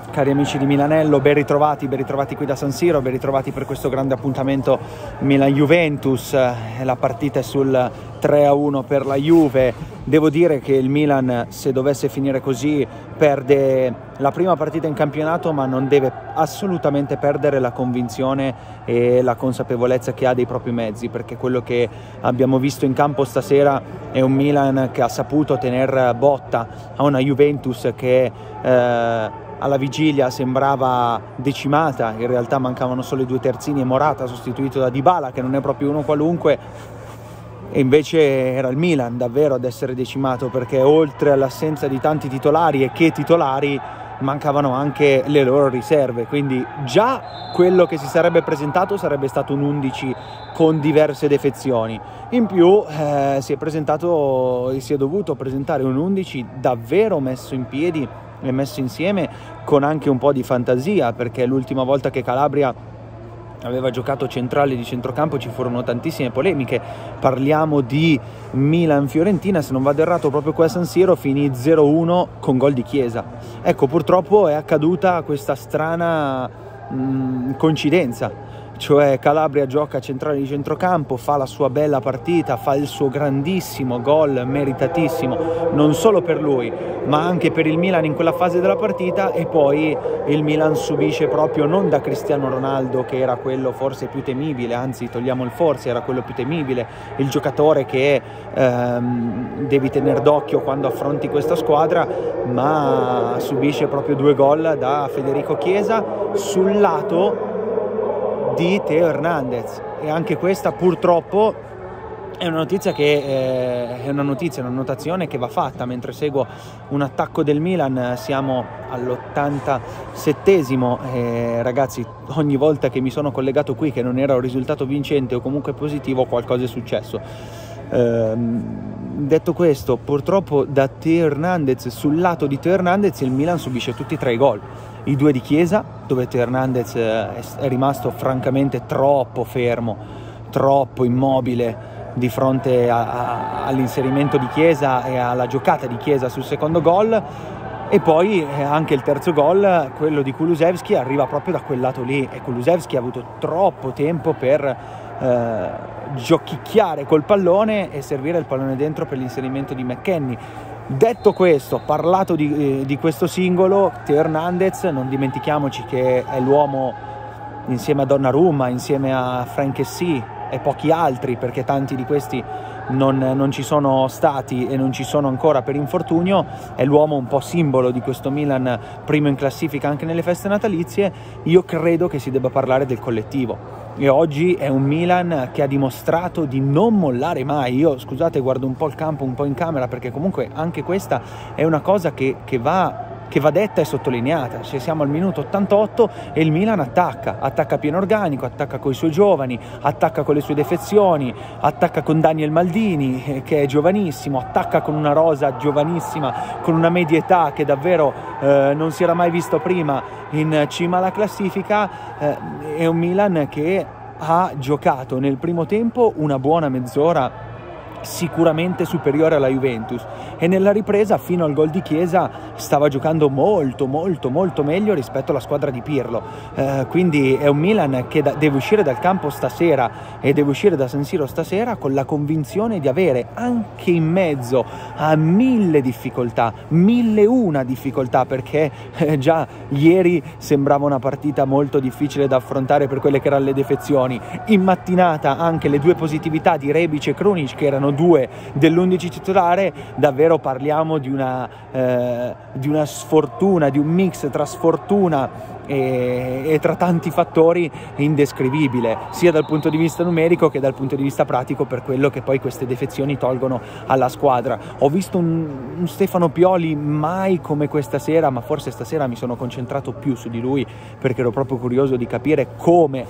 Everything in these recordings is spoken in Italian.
Cari amici di Milanello, ben ritrovati qui da San Siro, ben ritrovati per questo grande appuntamento Milan-Juventus. La partita è sul 3-1 per la Juve. Devo dire che il Milan, se dovesse finire così, perde la prima partita in campionato, ma non deve assolutamente perdere la convinzione e la consapevolezza che ha dei propri mezzi, perché quello che abbiamo visto in campo stasera è un Milan che ha saputo tener botta a una Juventus che alla vigilia sembrava decimata. In realtà mancavano solo i due terzini e Morata sostituito da Dybala, che non è proprio uno qualunque, e invece era il Milan davvero ad essere decimato, perché oltre all'assenza di tanti titolari e che titolari mancavano anche le loro riserve, quindi già quello che si sarebbe presentato sarebbe stato un 11 con diverse defezioni. In più si è dovuto presentare un 11 davvero messo in piedi e messo insieme con anche un po' di fantasia, perché l'ultima volta che Calabria aveva giocato centrale di centrocampo ci furono tantissime polemiche. Parliamo di Milan-Fiorentina, se non vado errato proprio qua a San Siro finì 0-1 con gol di Chiesa. Ecco, purtroppo è accaduta questa strana coincidenza, cioè Calabria gioca centrale di centrocampo, fa la sua bella partita, fa il suo grandissimo gol meritatissimo non solo per lui ma anche per il Milan in quella fase della partita, e poi il Milan subisce proprio, non da Cristiano Ronaldo che era quello forse più temibile, anzi togliamo il forse, era quello più temibile, il giocatore che devi tenere d'occhio quando affronti questa squadra, ma subisce proprio due gol da Federico Chiesa sul lato di Theo Hernandez. E anche questa purtroppo è una notizia una notazione che va fatta mentre seguo un attacco del Milan. Siamo all'87esimo, ragazzi, ogni volta che mi sono collegato qui che non era un risultato vincente o comunque positivo, qualcosa è successo. Detto questo, purtroppo da Theo Hernandez, sul lato di Theo Hernandez, il Milan subisce tutti e tre i gol. I due di Chiesa, dove Theo Hernandez è rimasto francamente troppo fermo, troppo immobile di fronte all'inserimento di Chiesa e alla giocata di Chiesa sul secondo gol. E poi anche il terzo gol, quello di Kulusevski, arriva proprio da quel lato lì, e Kulusevski ha avuto troppo tempo per giochicchiare col pallone e servire il pallone dentro per l'inserimento di McKennie. Detto questo, parlato di questo singolo, Theo Hernandez, non dimentichiamoci che è l'uomo insieme a Donnarumma, insieme a Frank Kessie e pochi altri, perché tanti di questi non ci sono stati e non ci sono ancora per infortunio, è l'uomo un po' simbolo di questo Milan, primo in classifica anche nelle feste natalizie. Io credo che si debba parlare del collettivo, e oggi è un Milan che ha dimostrato di non mollare mai. Io, scusate, guardo un po' il campo, un po' in camera, perché comunque anche questa è una cosa che va detta e sottolineata. Se siamo al minuto 88 e il Milan attacca pieno organico, attacca con i suoi giovani, attacca con le sue defezioni, attacca con Daniel Maldini che è giovanissimo, attacca con una rosa giovanissima, con una media età che davvero non si era mai visto prima in cima alla classifica. È un Milan che ha giocato nel primo tempo una buona mezz'ora sicuramente superiore alla Juventus, e nella ripresa fino al gol di Chiesa stava giocando molto meglio rispetto alla squadra di Pirlo. Quindi è un Milan che deve uscire dal campo stasera e deve uscire da San Siro stasera con la convinzione di avere, anche in mezzo a 1000 difficoltà, 1001 difficoltà, perché già ieri sembrava una partita molto difficile da affrontare per quelle che erano le defezioni. In mattinata anche le due positività di Rebic e Krunic, che erano due dell'11 titolare. Davvero parliamo di una sfortuna, di un mix tra sfortuna e tra tanti fattori indescrivibile, sia dal punto di vista numerico che dal punto di vista pratico, per quello che poi queste defezioni tolgono alla squadra. Ho visto un Stefano Pioli mai come questa sera, ma forse stasera mi sono concentrato più su di lui perché ero proprio curioso di capire come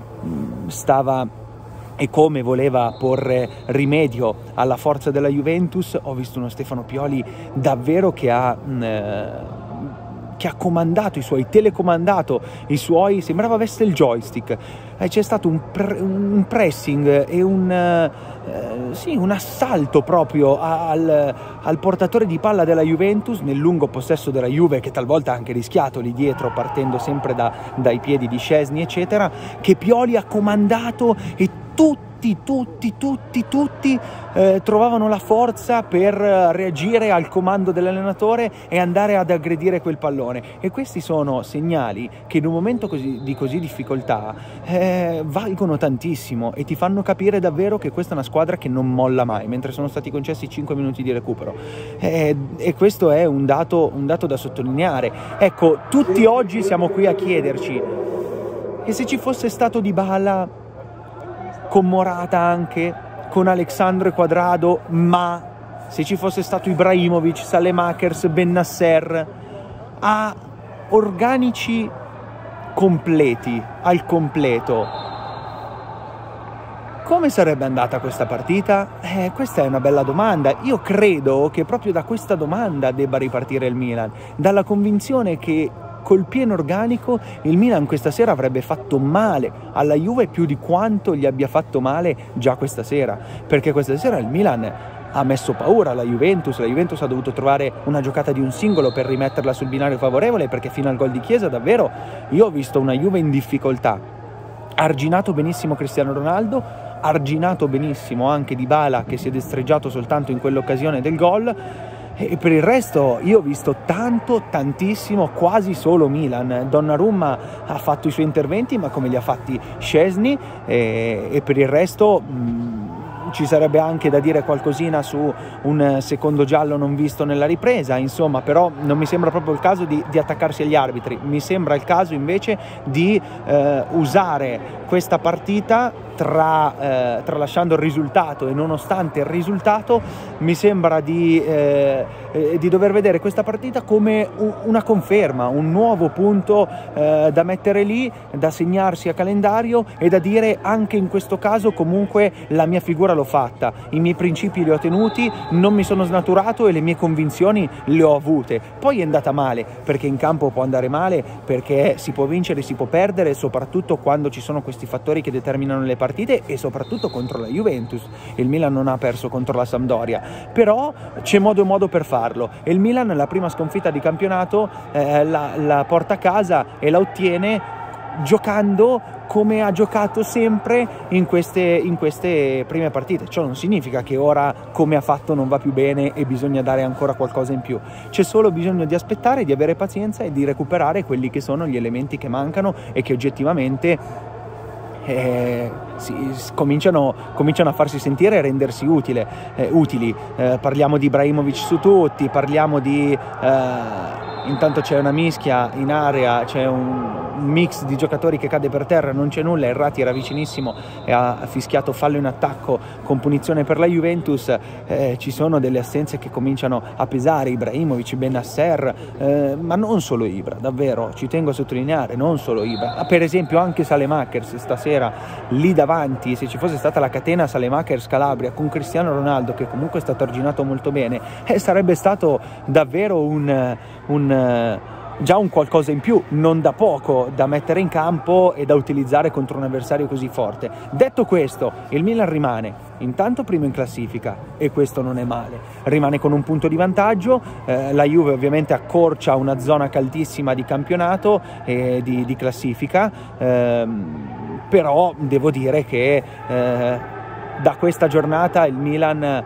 stava e come voleva porre rimedio alla forza della Juventus. Ho visto uno Stefano Pioli davvero che che ha comandato telecomandato sembrava avesse il joystick. C'è stato un pressing e un assalto proprio al portatore di palla della Juventus nel lungo possesso della Juve, che talvolta ha anche rischiato lì dietro, partendo sempre dai piedi di Szczesny eccetera, che Pioli ha comandato e tutti trovavano la forza per reagire al comando dell'allenatore e andare ad aggredire quel pallone. E questi sono segnali che in un momento di così difficoltà valgono tantissimo e ti fanno capire davvero che questa è una squadra che non molla mai, mentre sono stati concessi 5 minuti di recupero, e questo è un dato da sottolineare. Ecco, tutti oggi siamo qui a chiederci: e se ci fosse stato Dybala con Morata, anche con Alexandre Quadrado, ma se ci fosse stato Ibrahimovic, Saelemaekers, Bennacer, a organici completi, al completo, come sarebbe andata questa partita? Questa è una bella domanda. Io credo che proprio da questa domanda debba ripartire il Milan, dalla convinzione che col pieno organico il Milan questa sera avrebbe fatto male alla Juve più di quanto gli abbia fatto male già questa sera, perché questa sera il Milan ha messo paura alla Juventus. La Juventus ha dovuto trovare una giocata di un singolo per rimetterla sul binario favorevole, perché fino al gol di Chiesa davvero io ho visto una Juve in difficoltà. Ha arginato benissimo Cristiano Ronaldo, ha arginato benissimo anche Dybala, che si è destreggiato soltanto in quell'occasione del gol. E per il resto io ho visto tantissimo, quasi solo Milan. Donnarumma ha fatto i suoi interventi, ma come li ha fatti Szczesny, e per il resto ci sarebbe anche da dire qualcosina su un secondo giallo non visto nella ripresa, insomma, però non mi sembra proprio il caso di attaccarsi agli arbitri. Mi sembra il caso invece di usare questa partita tralasciando il risultato, e nonostante il risultato mi sembra di dover vedere questa partita come una conferma, un nuovo punto da mettere lì, da segnarsi a calendario e da dire: anche in questo caso comunque la mia figura l'ho fatta, i miei principi li ho tenuti, non mi sono snaturato e le mie convinzioni le ho avute. Poi è andata male, perché in campo può andare male, perché si può vincere, si può perdere, soprattutto quando ci sono questi fattori che determinano le partite, e soprattutto contro la Juventus. Il Milan non ha perso contro la Sampdoria, però c'è modo e modo per farlo, e il Milan la prima sconfitta di campionato la porta a casa e la ottiene giocando come ha giocato sempre in queste prime partite. Ciò non significa che ora come ha fatto non va più bene e bisogna dare ancora qualcosa in più. C'è solo bisogno di aspettare, di avere pazienza e di recuperare quelli che sono gli elementi che mancano e che oggettivamente cominciano a farsi sentire e rendersi utili. Parliamo di Ibrahimovic su tutti, parliamo di intanto c'è una mischia in area, c'è un mix di giocatori che cade per terra, non c'è nulla. Errati era vicinissimo e ha fischiato fallo in attacco con punizione per la Juventus. Ci sono delle assenze che cominciano a pesare: Ibrahimovic, Bennacer, ma non solo Ibra, davvero ci tengo a sottolineare, non solo Ibra, per esempio anche Saelemaekers stasera lì davanti. Se ci fosse stata la catena Saelemaekers Calabria con Cristiano Ronaldo, che comunque è stato arginato molto bene, sarebbe stato davvero già un qualcosa in più, non da poco, da mettere in campo e da utilizzare contro un avversario così forte. Detto questo, il Milan rimane intanto primo in classifica, e questo non è male, rimane con un punto di vantaggio. La Juve ovviamente accorcia una zona caldissima di campionato e di classifica, però devo dire che da questa giornata il Milan,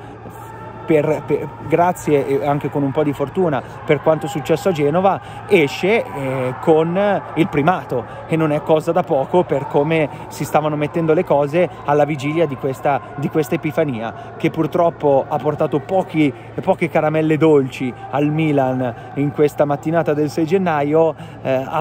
grazie e anche con un po' di fortuna per quanto successo a Genova, esce con il primato, e non è cosa da poco per come si stavano mettendo le cose alla vigilia di questa epifania, che purtroppo ha portato poche caramelle dolci al Milan in questa mattinata del 6 gennaio. Ha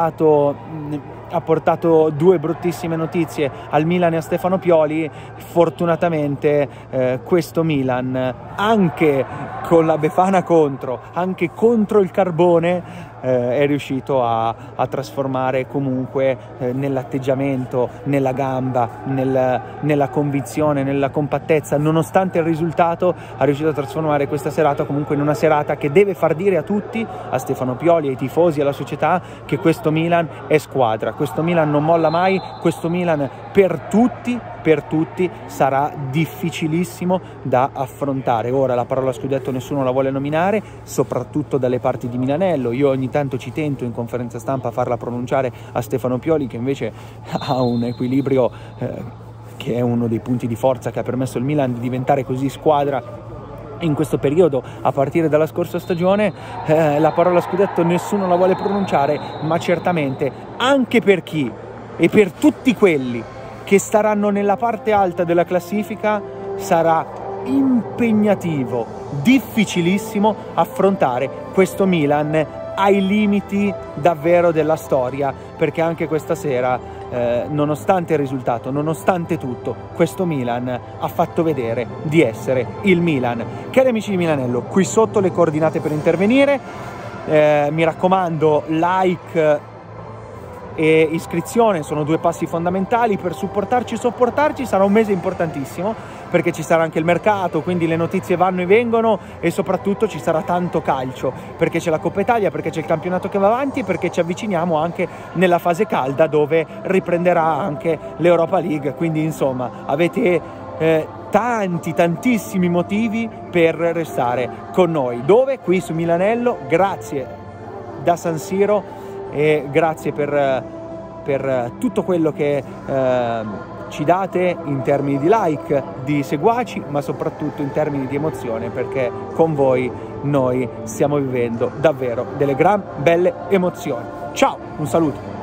portato due bruttissime notizie al Milan e a Stefano Pioli. Fortunatamente questo Milan, anche con la Befana contro, anche contro il carbone, è riuscito a trasformare comunque nell'atteggiamento, nella gamba, nella convinzione, nella compattezza, nonostante il risultato, ha riuscito a trasformare questa serata comunque in una serata che deve far dire a tutti, a Stefano Pioli, ai tifosi, alla società, che questo Milan è squadra, questo Milan non molla mai, questo Milan per tutti sarà difficilissimo da affrontare. Ora la parola scudetto nessuno la vuole nominare, soprattutto dalle parti di Milanello. Io ogni tanto ci tento in conferenza stampa a farla pronunciare a Stefano Pioli, che invece ha un equilibrio che è uno dei punti di forza che ha permesso al Milan di diventare così squadra in questo periodo a partire dalla scorsa stagione. La parola scudetto nessuno la vuole pronunciare, ma certamente anche per chi e per tutti quelli che staranno nella parte alta della classifica sarà impegnativo, difficilissimo affrontare questo Milan ai limiti davvero della storia, perché anche questa sera, nonostante il risultato, nonostante tutto, questo Milan ha fatto vedere di essere il Milan. Cari amici di Milanello, qui sotto le coordinate per intervenire, mi raccomando, like e iscrizione sono due passi fondamentali per supportarci. Sarà un mese importantissimo perché ci sarà anche il mercato, quindi le notizie vanno e vengono, e soprattutto ci sarà tanto calcio, perché c'è la Coppa Italia, perché c'è il campionato che va avanti e perché ci avviciniamo anche nella fase calda dove riprenderà anche l'Europa League. Quindi insomma avete tantissimi motivi per restare con noi. Dove? Qui su Milanello. Grazie da San Siro e grazie per tutto quello che ci date in termini di like, di seguaci, ma soprattutto in termini di emozione, perché con voi noi stiamo vivendo davvero delle gran belle emozioni. Ciao, un saluto.